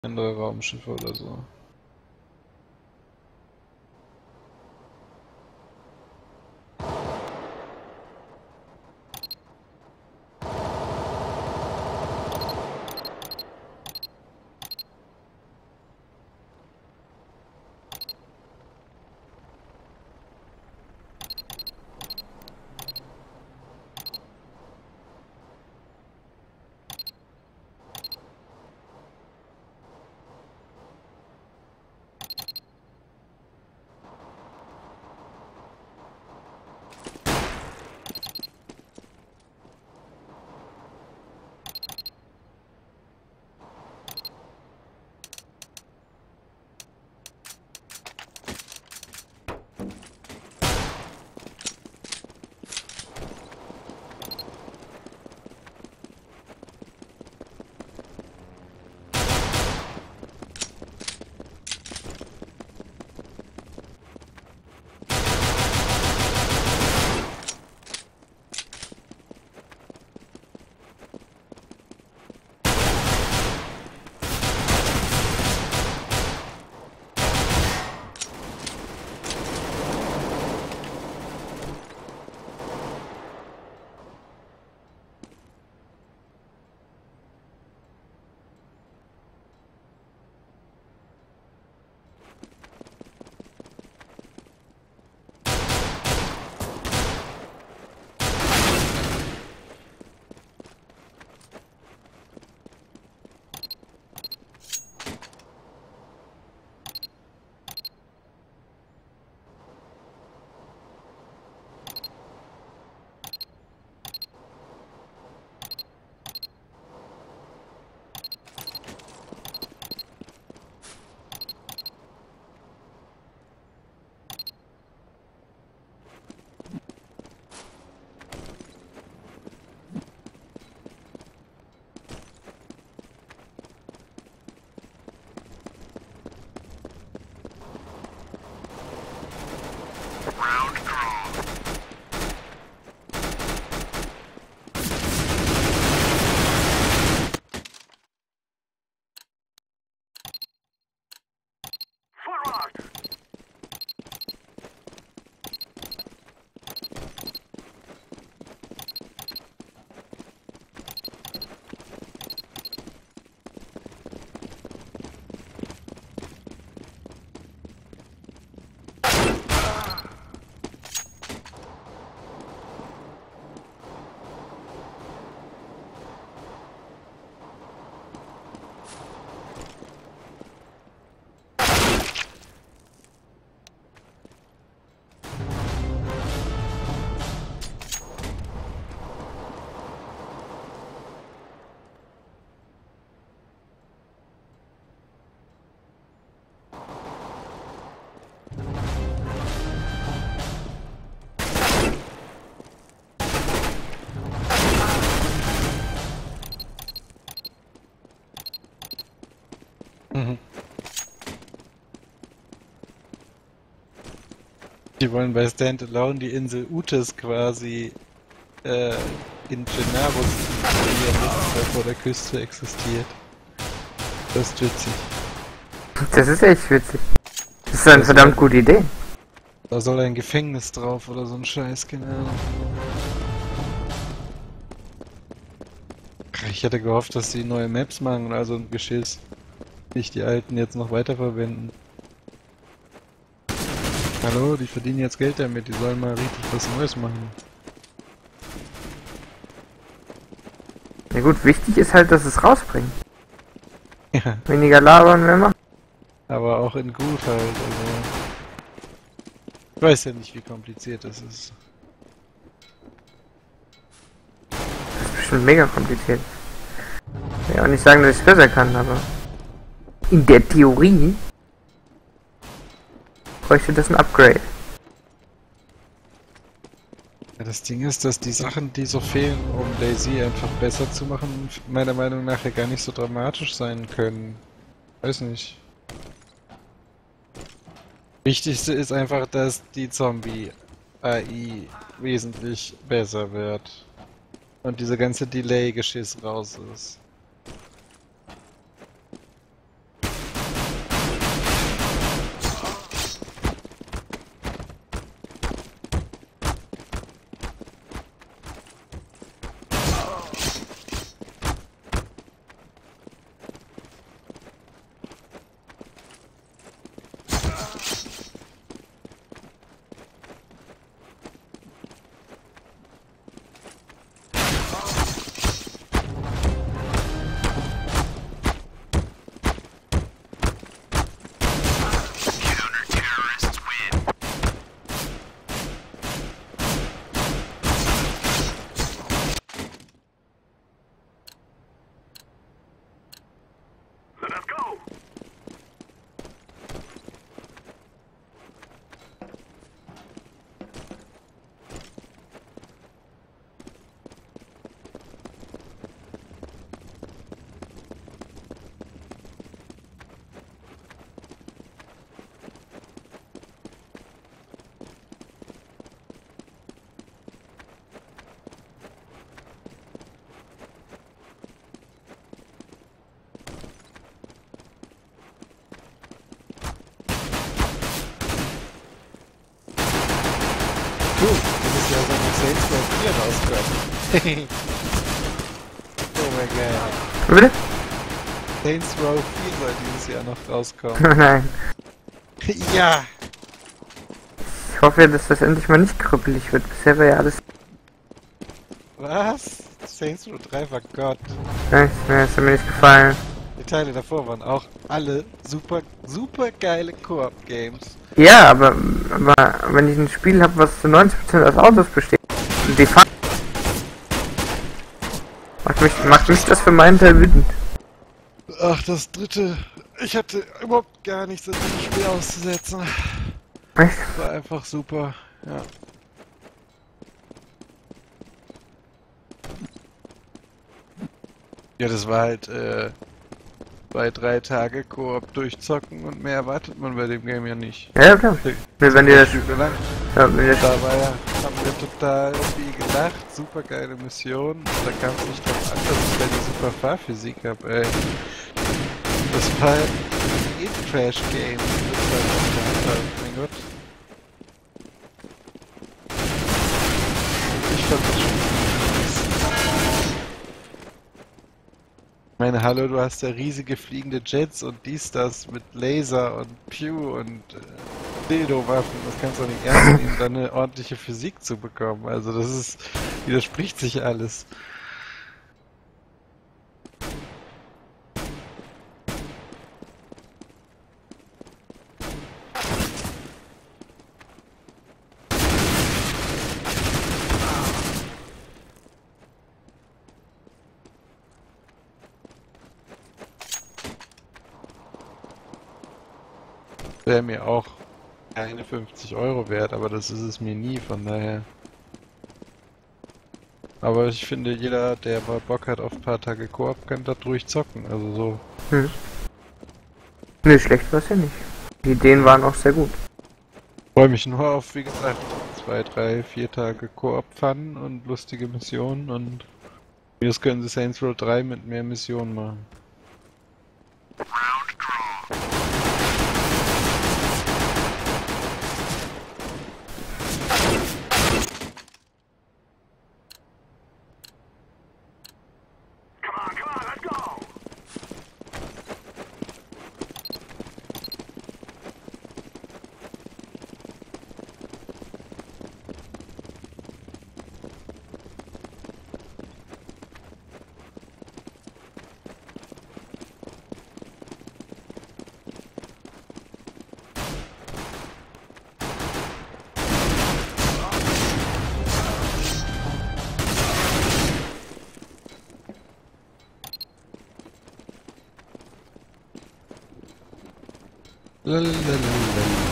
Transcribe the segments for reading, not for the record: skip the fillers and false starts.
Andere Raumschiffe oder so. Mhm. Die wollen bei Standalone die Insel Utes quasi in Gennarus installieren, das da vor der Küste existiert. Das ist witzig. Das ist echt witzig. Das ist eine verdammt gute Idee. Da soll ein Gefängnis drauf oder so ein Scheiß, keine Ahnung. Ich hätte gehofft, dass sie neue Maps machen und also ein Geschiss. Nicht die alten jetzt noch weiterverwenden. Hallo, die verdienen jetzt Geld damit, die sollen mal richtig was Neues machen. Na gut, wichtig ist halt, dass es rausbringt. Ja, Weniger labern, mehr machen. aber auch in gut halt, also. Ich weiß ja nicht, wie kompliziert das ist. Das ist bestimmt mega kompliziert. Ich will auch nicht sagen, dass ich es besser kann, aber in der Theorie bräuchte das ein Upgrade. Ja, das Ding ist, dass die Sachen, die so fehlen, um DayZ einfach besser zu machen, meiner Meinung nach ja gar nicht so dramatisch sein können. Weiß nicht. Wichtigste ist einfach, dass die Zombie-AI wesentlich besser wird. Und diese ganze Delay-Geschiss raus ist. Dieses Jahr soll noch Saints Row 4 rauskommen. Oh mein Gott. Bitte? Saints Row 4 soll dieses Jahr noch rauskommen. Nein. Ja! Ich hoffe, dass das endlich mal nicht krüppelig wird. Bisher war ja alles... Was? Saints Row 3 war Gott. Nein, das hat mir nicht gefallen. Die Teile davor waren auch alle super, super geile Koop-Games. Ja, aber wenn ich ein Spiel habe, was zu 90% aus Autos besteht, die fahren... Macht mich das für meinen Teil wütend. Ach, das dritte. Ich hatte überhaupt gar nichts an dem Spiel auszusetzen. Echt? War einfach super, ja. Ja, das war halt, 2-3 Tage Koop durchzocken und mehr erwartet man bei dem Game ja nicht. Ja, klar. Wenn dir das... Lang. Ja, wenn dir das... Da war ja, haben wir total viel gelacht, super geile Mission. Da kam es nicht drauf an, dass ich da die super Fahrphysik hab, ey. Das war halt ein Trash-Game. Das war halt, mein Gott. Ich fand das schon. Ich meine, hallo, du hast ja riesige fliegende Jets und dies, das mit Laser und Pew und Dildo-Waffen. Das kannst du nicht ernst nehmen, dann eine ordentliche Physik zu bekommen. Also das ist, widerspricht sich alles. Wäre mir auch keine 50 € wert, aber das ist es mir nie, von daher. Aber ich finde, jeder, der mal Bock hat auf ein paar Tage Koop, kann da durchzocken, also so. Nee, schlecht war es ja nicht. Die Ideen waren auch sehr gut. Freue mich nur auf, wie gesagt, 2, 3, 4 Tage Koop-Fun und lustige Missionen und jetzt können sie Saints Row 3 mit mehr Missionen machen. Lalalala.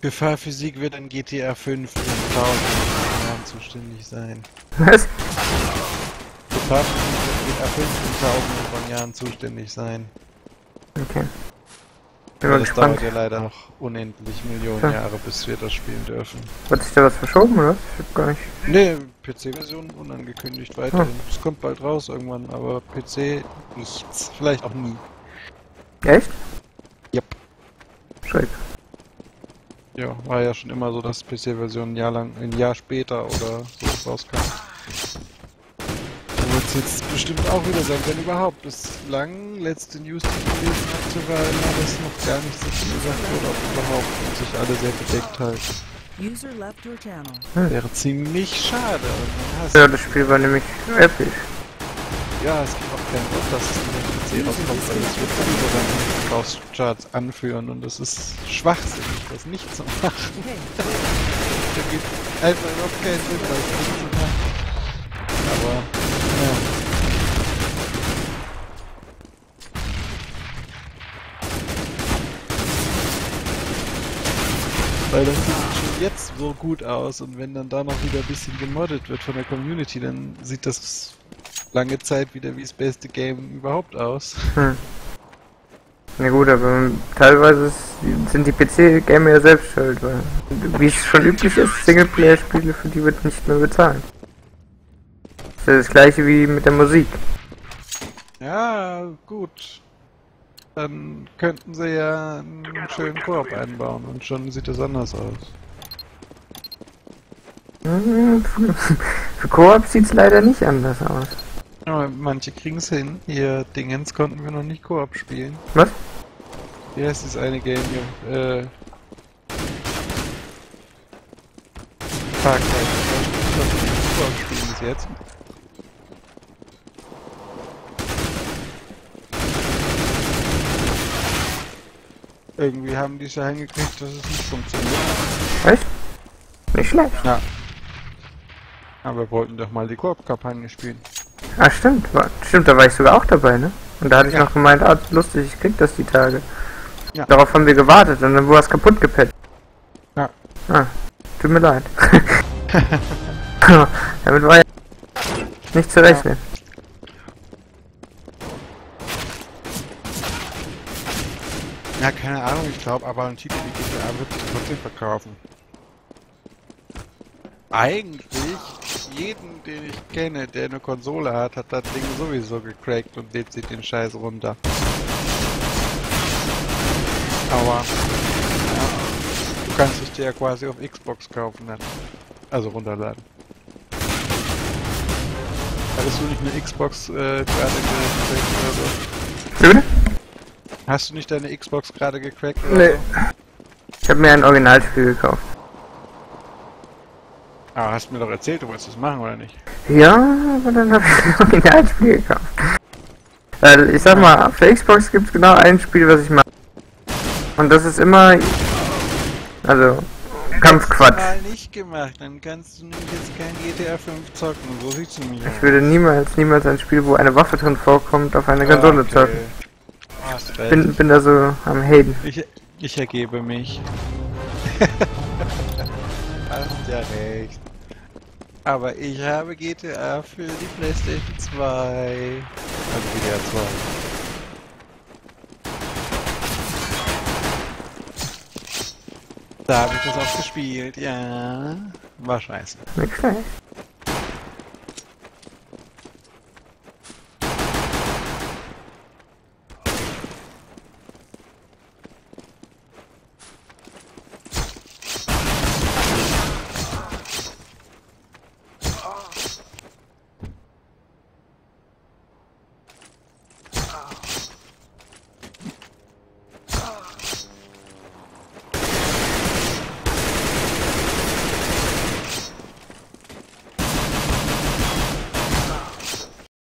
Für Fahrphysik wird dann GTA 5 in 1000 Jahren zuständig sein. Was? Für Fahrphysik wird GTA 5 in tausenden von Jahren zuständig sein. Okay. Bin Aber mal das gespannt. dauert ja leider noch unendlich Millionen Ja. Jahre, bis wir das spielen dürfen. Hat sich da was verschoben, oder? Ich hab gar nicht. Ne, PC-Version unangekündigt weiterhin. Es kommt bald raus irgendwann, aber PC nichts. Vielleicht auch nie. Echt? Yep. Schräg. Ja, war ja schon immer so, dass PC-Version ein Jahr später oder so rauskam. So wird es jetzt bestimmt auch wieder sein, wenn überhaupt. Bislang, letzte News, die ich gelesen hatte, war immer, dass noch gar nicht so viel gesagt wurde, ob überhaupt und sich alle sehr bedeckt halten. User left your channel. Wäre ziemlich schade. Und man hasst Ja, das Spiel war nämlich episch. Ja, es gibt auch keinen Grund, dass es in der PC rauskommt, weil es wird sowieso dann in den Verkaufscharts anführen und es ist schwachsinnig, das nicht zu machen. Da gibt einfach überhaupt keinen Sinn, das nicht zu machen. Aber, ja. Weil das sieht schon jetzt so gut aus und wenn dann da noch wieder ein bisschen gemoddet wird von der Community, dann sieht das lange Zeit wieder wie das beste Game überhaupt aus. Na gut, aber teilweise sind die PC-Gamer ja selbst schuld, weil, wie es schon üblich ist, Singleplayer-Spiele, für die wird nicht mehr bezahlt. Das ist ja das gleiche wie mit der Musik. Ja, gut. Dann könnten sie ja einen schönen Koop einbauen und schon sieht das anders aus. Für Koop sieht es leider nicht anders aus. Aber manche kriegen es hin. Hier, Dingens konnten wir noch nicht Koop spielen. Was? Wie heißt das eine Game hier? Far Cry. Ich konnte nicht Koop spielen bis jetzt. Irgendwie haben die es ja hingekriegt, dass es nicht funktioniert. Echt? Nicht schlecht. Ja. Aber wir wollten doch mal die Koop-Kampagne spielen. Ah, stimmt. Stimmt, da war ich sogar auch dabei, ne? Und da hatte ich noch gemeint, ah, lustig, ich krieg das die Tage. Ja. Darauf haben wir gewartet und dann wurde es kaputt gepatcht. Ja. Ah, tut mir leid. Damit war ja nicht zu rechnen. Ja, keine Ahnung, ich glaube, aber ein Titel wie GTA wird sich trotzdem verkaufen. Eigentlich, jeden, den ich kenne, der eine Konsole hat, hat das Ding sowieso gecrackt und lädt sich den Scheiß runter. Aber, ja, du kannst es dir ja quasi auf Xbox kaufen dann. Also runterladen. Hattest du nicht eine Xbox gerade gecrackt oder so? Bitte? Hast du nicht deine Xbox gerade gecrackt oder Nee. so? Ich habe mir ein Originalspiel gekauft. Ah, hast mir doch erzählt, du wolltest das machen, oder nicht? Ja, aber dann habe ich ein Originalspiel gekauft. Ich sag mal, für Xbox gibt es genau ein Spiel, was ich mag. Und das ist immer... Also, Kampfquatsch. Mal nicht gemacht, dann kannst du nämlich jetzt kein GTA 5 zocken, so sieht's nämlich aus. Ich würde niemals ein Spiel, wo eine Waffe drin vorkommt, auf eine Konsole zocken. Hast recht. Bin da so am Haten. Ich ergebe mich. Hast ja recht. Aber ich habe GTA für die PlayStation 2. Also GTA 2. Da habe ich das auch gespielt, ja. War scheiße. Nicht schlecht.